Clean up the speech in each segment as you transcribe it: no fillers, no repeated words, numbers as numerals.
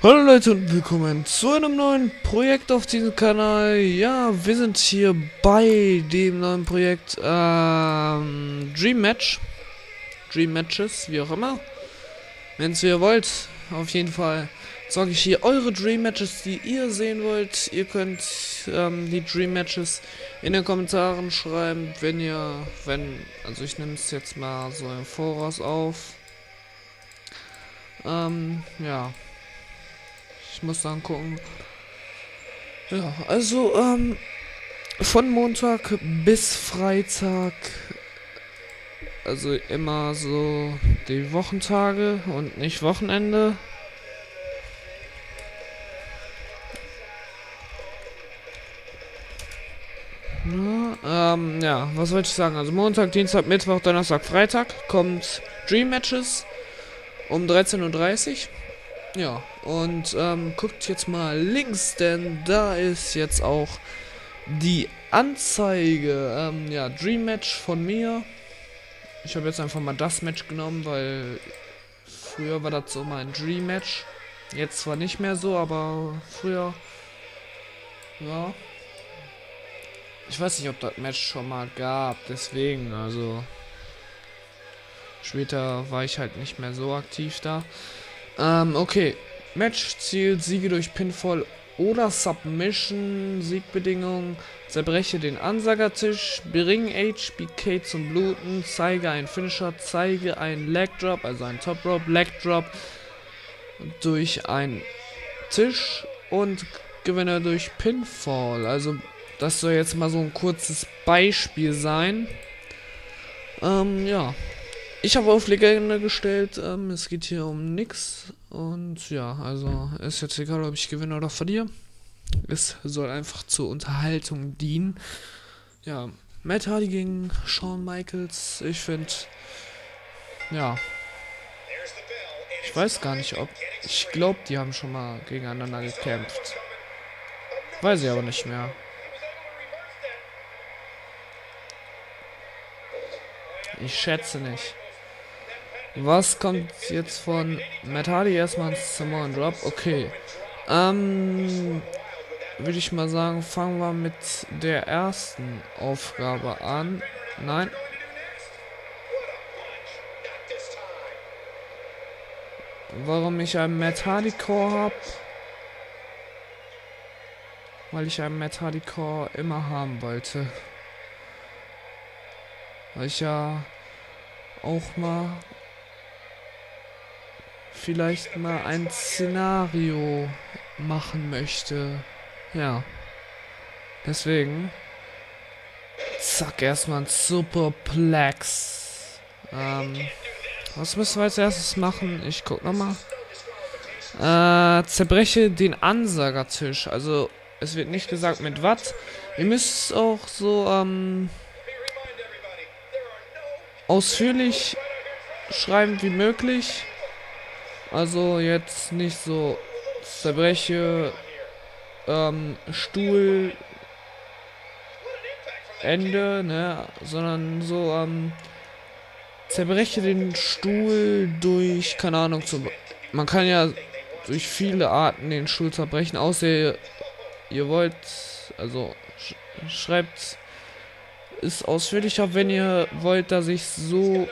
Hallo Leute und willkommen zu einem neuen Projekt auf diesem Kanal. Ja, wir sind hier bei dem neuen Projekt Dream Match. Dream Matches, wie auch immer. Wenn ihr wollt, auf jeden Fall sage ich hier eure Dream Matches, die ihr sehen wollt. Ihr könnt die Dream Matches in den Kommentaren schreiben, also ich nehme es jetzt mal so im Voraus auf. Ja. Ich muss dann gucken. Ja, also, von Montag bis Freitag, also immer so die Wochentage und nicht Wochenende. Ja, was wollte ich sagen? Also Montag, Dienstag, Mittwoch, Donnerstag, Freitag kommt Dream Matches um 13:30 Uhr. Ja, und guckt jetzt mal links, denn da ist jetzt auch die Anzeige. Ja, Dream Match von mir. Ich habe jetzt einfach mal das Match genommen, weil früher war das so mein Dream Match. Jetzt zwar nicht mehr so, aber früher, ja. Ich weiß nicht, ob das Match schon mal gab, deswegen, also. Später war ich halt nicht mehr so aktiv da. Okay. Matchziel, Siege durch Pinfall oder Submission, Siegbedingungen, zerbreche den Ansagertisch, bring HBK zum Bluten, zeige einen Finisher, zeige einen Leg Drop, also einen Top Rope, Leg Drop durch einen Tisch und gewinne durch Pinfall. Also das soll jetzt mal so ein kurzes Beispiel sein. Ja. Ich habe auf Legende gestellt, es geht hier um nix und ja, also ist jetzt egal, ob ich gewinne oder verliere. Es soll einfach zur Unterhaltung dienen. Ja, Matt Hardy gegen Shawn Michaels, ich finde, ja, ich weiß gar nicht ob, ich glaube, die haben schon mal gegeneinander gekämpft. Weiß ich aber nicht mehr. Ich schätze nicht. Was kommt jetzt von Matt Hardy? Erstmal ein Samoan Drop. Okay. Würde ich mal sagen, fangen wir mit der ersten Aufgabe an. Nein. Warum ich einen Matt Hardy Core habe? Weil ich einen Matt Hardy Core immer haben wollte. Weil ich ja auch mal vielleicht mal ein Szenario machen möchte. Ja. Deswegen. Zack, erstmal ein Superplex. Was müssen wir als erstes machen? Ich guck nochmal. Zerbreche den Ansagertisch. Also, es wird nicht gesagt mit was. Ihr müsst es auch so, ausführlich schreiben wie möglich. Also jetzt nicht so zerbreche Stuhl Ende, ne, sondern so zerbreche den Stuhl durch, keine Ahnung, man kann ja durch viele Arten den Stuhl zerbrechen, außer ihr wollt, also schreibt es ausführlicher, wenn ihr wollt, dass ich so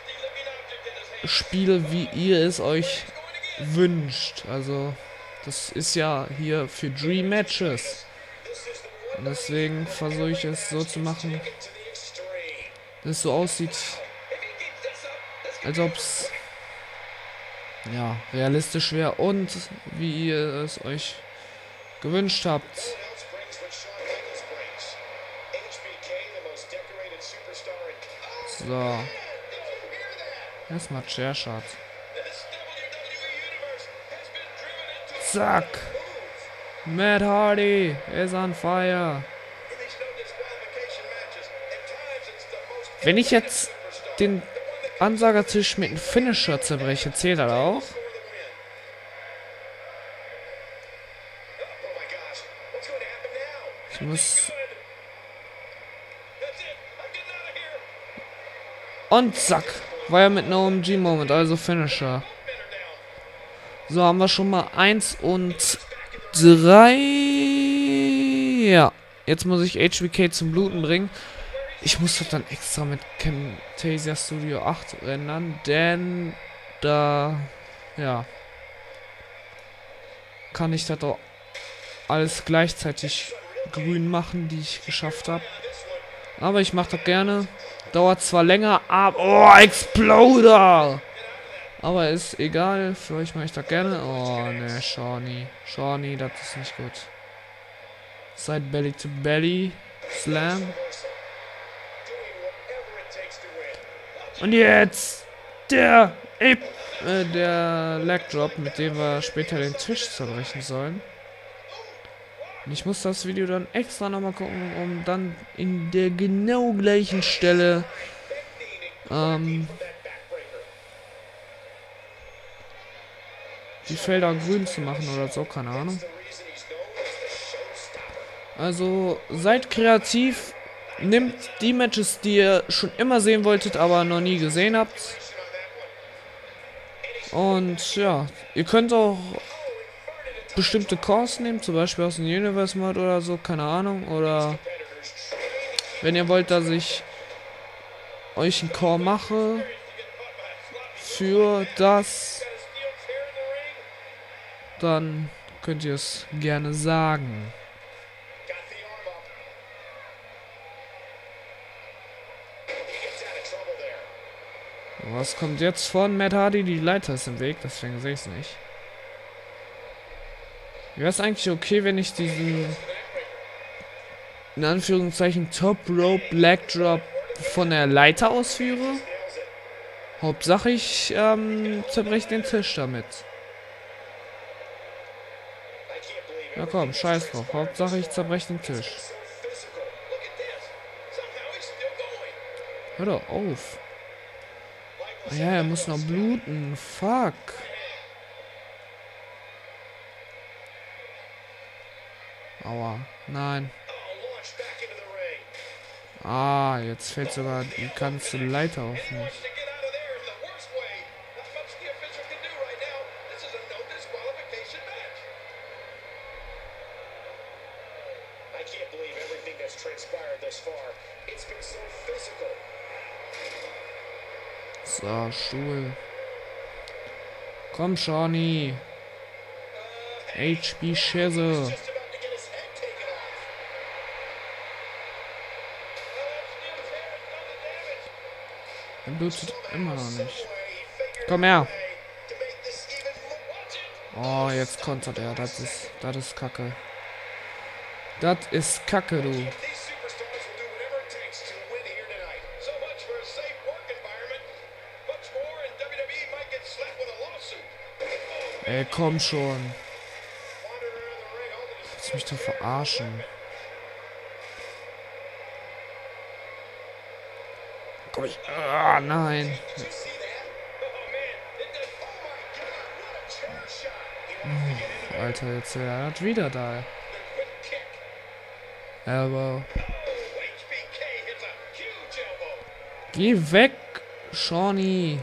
spiele, wie ihr es euch wünscht. Also, das ist ja hier für Dream Matches. Und deswegen versuche ich es so zu machen, dass es so aussieht, als ob es ja realistisch wäre und wie ihr es euch gewünscht habt. So. Erstmal Chairshot. Zack. Matt Hardy is on fire. Wenn ich jetzt den Ansagertisch mit einem Finisher zerbreche, zählt er auch? Ich muss... Und zack. War ja mit einem OMG-Moment, also Finisher. So, haben wir schon mal 1 und 3. Ja. Jetzt muss ich HBK zum Bluten bringen. Ich muss das dann extra mit Camtasia Studio 8 rendern, denn da, ja, kann ich das auch alles gleichzeitig grün machen, die ich geschafft habe. Aber ich mache das gerne. Dauert zwar länger, aber... Oh, Exploder! Aber ist egal, für euch mache ich das gerne. Oh, ne, Shawnee. Shawnee, das ist nicht gut. Side Belly to Belly. Slam. Und jetzt der Leg Drop, mit dem wir später den Tisch zerbrechen sollen. Und ich muss das Video dann extra nochmal gucken, um dann in der genau gleichen Stelle die Felder grün zu machen oder so, keine Ahnung. Also seid kreativ, nehmt die Matches, die ihr schon immer sehen wolltet, aber noch nie gesehen habt. Und ja, ihr könnt auch bestimmte Cores nehmen, zum Beispiel aus dem Universe Mod oder so, keine Ahnung. Oder wenn ihr wollt, dass ich euch einen Core mache für das, dann könnt ihr es gerne sagen. Was kommt jetzt von Matt Hardy? Die Leiter ist im Weg, deswegen sehe ich es nicht. Wäre es eigentlich okay, wenn ich diesen, in Anführungszeichen, Top Rope Leg Drop von der Leiter ausführe? Hauptsache ich zerbreche den Tisch damit. Ja komm, scheiß drauf. Hauptsache ich zerbreche den Tisch. Hör doch auf. Ah ja, er muss noch bluten. Fuck. Aua. Nein. Ah, jetzt fällt sogar die ganze Leiter auf mich. So, Stuhl. Komm, Shawnee. HB Schisse. Er blutet immer noch nicht. Komm her. Oh, jetzt kontert er. Das ist Kacke. Das ist Kacke, du. Ey, komm schon. Lass mich doch verarschen. Komm ich. Ah, nein. Alter, jetzt er hat wieder da. Elbow. Geh weg, Shawnee.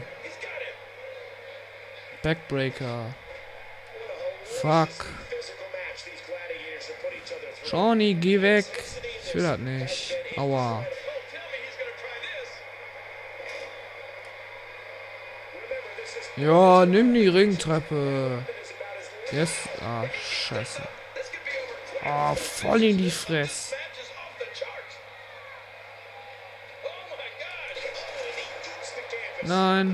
Backbreaker. Fuck. Shawnee, geh weg. Ich will das nicht. Aua. Ja, nimm die Ringtreppe. Yes. Ah, scheiße. Ah, voll in die Fresse. Nein.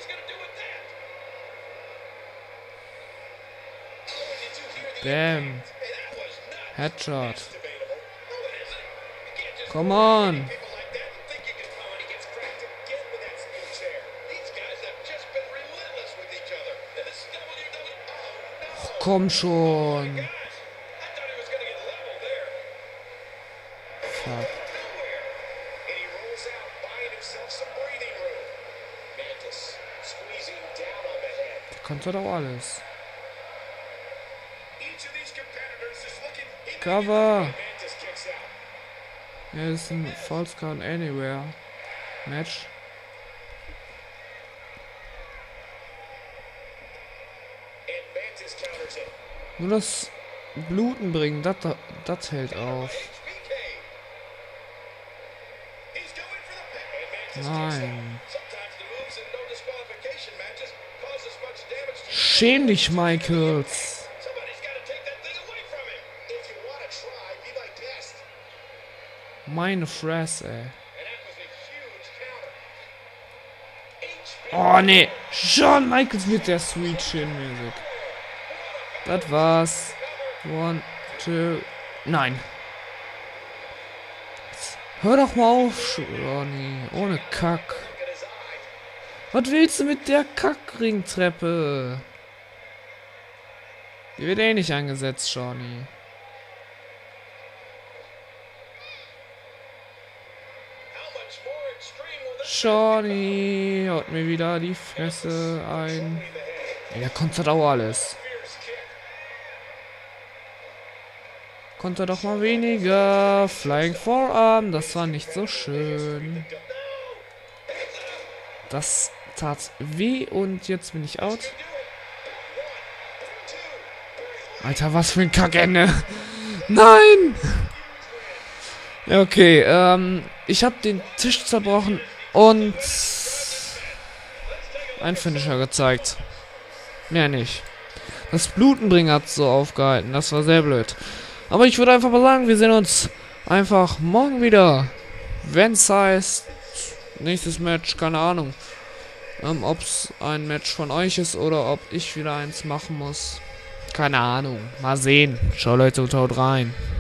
Bam. Headshot. Come on. Komm schon. Fuck. Der konnte doch alles. Cover. Er ist ein False Count Anywhere Match. Nur das Bluten bringen, das hält auf. Nein. Schäm dich, Michaels. Meine Fresse, ey. Oh, nee. Shawn Michaels mit der Sweet Chin Music. Das war's. 1, 2. Nein. Hör doch mal auf, Shawnee. Ohne Kack. Was willst du mit der Kackringtreppe? Die wird eh nicht angesetzt, Shawnee. Shawnee haut mir wieder die Fresse ein. Ey, der konnte doch alles. Konnte doch mal weniger. Flying Forearm, das war nicht so schön. Das tat weh und jetzt bin ich out. Alter, was für ein Kackende. Nein! Ja, okay, ich habe den Tisch zerbrochen und ein Finisher gezeigt. Mehr nicht. Das Blutenbringen hat so aufgehalten, das war sehr blöd. Aber ich würde einfach mal sagen, wir sehen uns einfach morgen wieder. Wenn es heißt, nächstes Match, keine Ahnung. Ob es ein Match von euch ist oder ob ich wieder eins machen muss. Keine Ahnung. Mal sehen. Ciao Leute und haut rein.